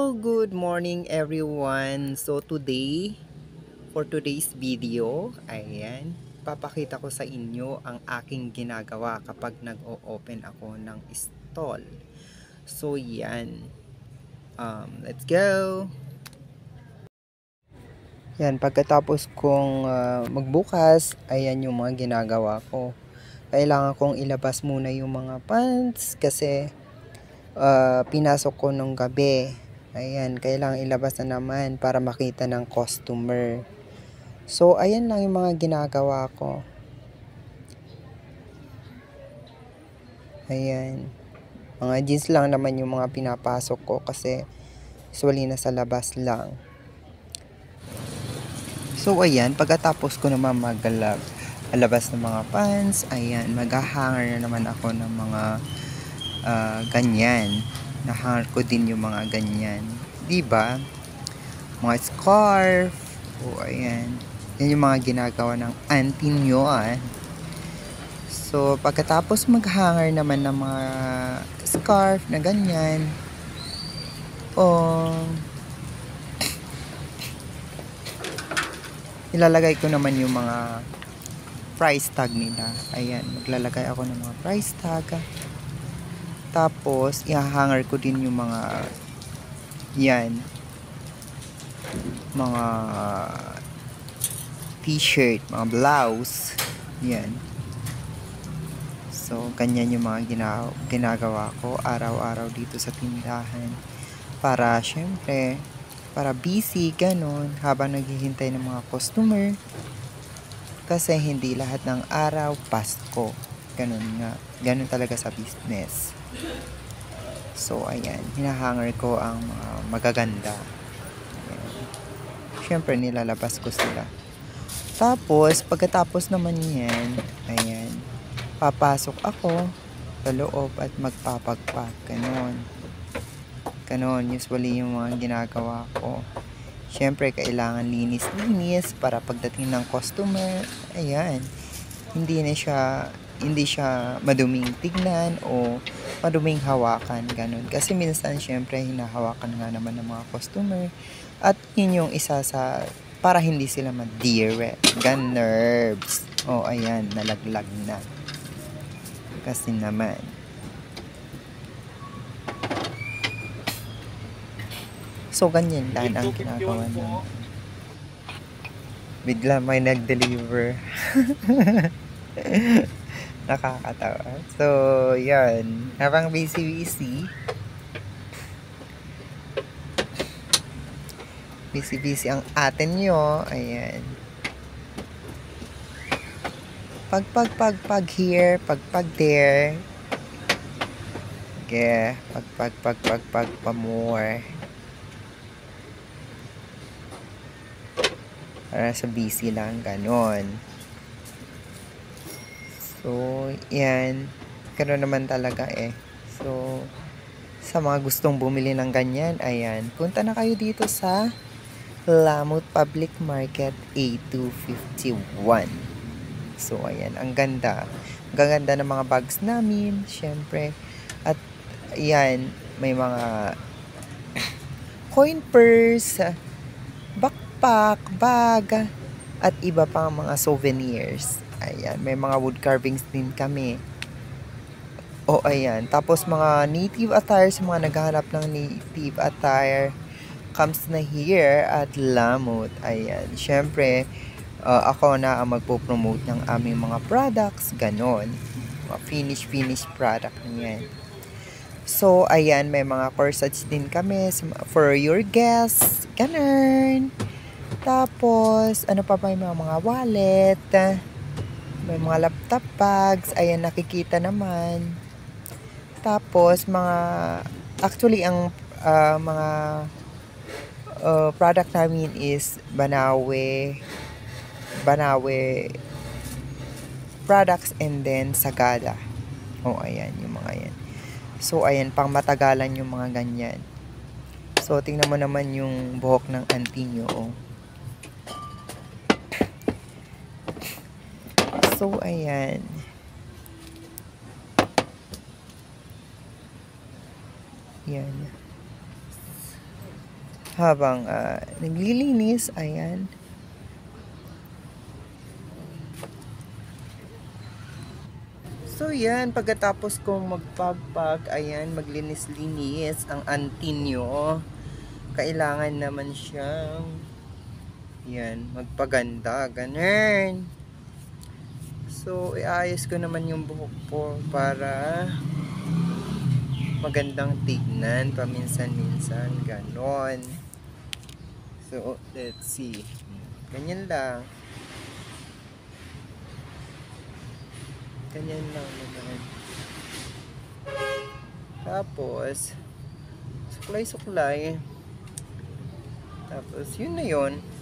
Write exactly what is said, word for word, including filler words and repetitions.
Hello, good morning everyone. So today, for today's video, ayan, papakita ko sa inyo ang aking ginagawa kapag nag-o-open ako ng stall. So yan, um, let's go! Yan, pagkatapos kong uh, magbukas, ayan yung mga ginagawa ko. Kailangan kong ilabas muna yung mga pants kasi uh, pinasok ko nung gabi. Ayan, kailangan ilabas na naman para makita ng customer. So, ayan lang yung mga ginagawa ko. Ayan. Mga jeans lang naman yung mga pinapasok ko kasi usually nasa labas lang. So, ayan, pagkatapos ko naman magalabas ng mga pants, ayan, mag-hanger na naman ako ng mga uh, ganyan. Nahanger ko din yung mga ganyan. Diba? Mga scarf. O, ayan. Yan yung mga ginagawa ng auntie nyo, ah. So, pagkatapos mag-hanger naman ng mga scarf na ganyan. O, ilalagay ko naman yung mga price tag nila. Ayan, maglalagay ako ng mga price tag. Tapos, i-hanger ko din yung mga yan. Mga t-shirt, mga blouse. Yan. So, ganyan yung mga gina ginagawa ko araw-araw dito sa tindahan. Para, syempre, para busy, ganun, habang naghihintay ng mga customer. Kasi hindi lahat ng araw, Pasko. Ganun nga. Ganun talaga sa business. So, ayan. Hinahanger ko ang mga magaganda. Ayan. Siyempre, nilalabas ko sila. Tapos, pagkatapos naman yan, ayan, papasok ako sa loob at magpapagpag. Ganon. Ganon. Usually, yung mga ginagawa ko. Siyempre, kailangan linis-linis para pagdating ng customer, ayan, hindi na siya hindi siya maduming tignan o maduming hawakan, ganun. Kasi minsan, syempre, hinahawakan nga naman ng mga customer. At yun yung isa sa, para hindi sila ma-dire. Gan nerves. O, ayan, nalaglag na. Kasi naman. So, ganyan lang ang ginagawa namin. Bigla may nag-deliver. Nakakatawa. So, yan. Habang busy-busy. Busy-busy ang atin nyo. Ayan. Pag, pag, pag, pag here. Pag, pag there. Okay. Pag, pag, pag, pag, pag, pa more. Para sa busy lang. Ganon. So, yan. Gano'n naman talaga eh. So, sa mga gustong bumili ng ganyan, ayan. Punta na kayo dito sa Lamut Public Market A two fifty-one. So, ayan. Ang ganda. Ang gaganda ng mga bags namin. Siyempre. At, ayan. May mga coin purse, backpack, bag, at iba pang mga souvenirs. Ayan, may mga wood carvings din kami. O, ayan. Tapos, mga native attire, sa mga naghahanap ng native attire, comes na here at Lamut. Ayan. Siyempre, uh, ako na ang magpo-promote ng aming mga products. Ganon. Mga finish-finish product niyan. So, ayan, may mga corsage din kami for your guests. Ganon. Tapos, ano pa ba yung mga, mga wallet, may mga laptop bags, ayan, nakikita naman. Tapos, mga, actually, ang uh, mga uh, product namin is Banawe, Banawe products, and then Sagada. O, ayan, yung mga yan. So, ayan, pang matagalan yung mga ganyan. So, tingnan mo naman yung buhok ng auntie nyo, oh. So, ayan. Yan. habang uh, naglilinis. Ayan. So yan, pagkatapos kong magpagpag, ayan, maglinis-linis ang auntie nyo. Kailangan naman siyang yan, magpaganda, ganun. So, iayos ko naman yung buhok po para magandang tignan paminsan-minsan, ganon. So, let's see. Ganyan lang. Ganyan lang naman. Tapos, suklay-suklay. Tapos, yun na yun.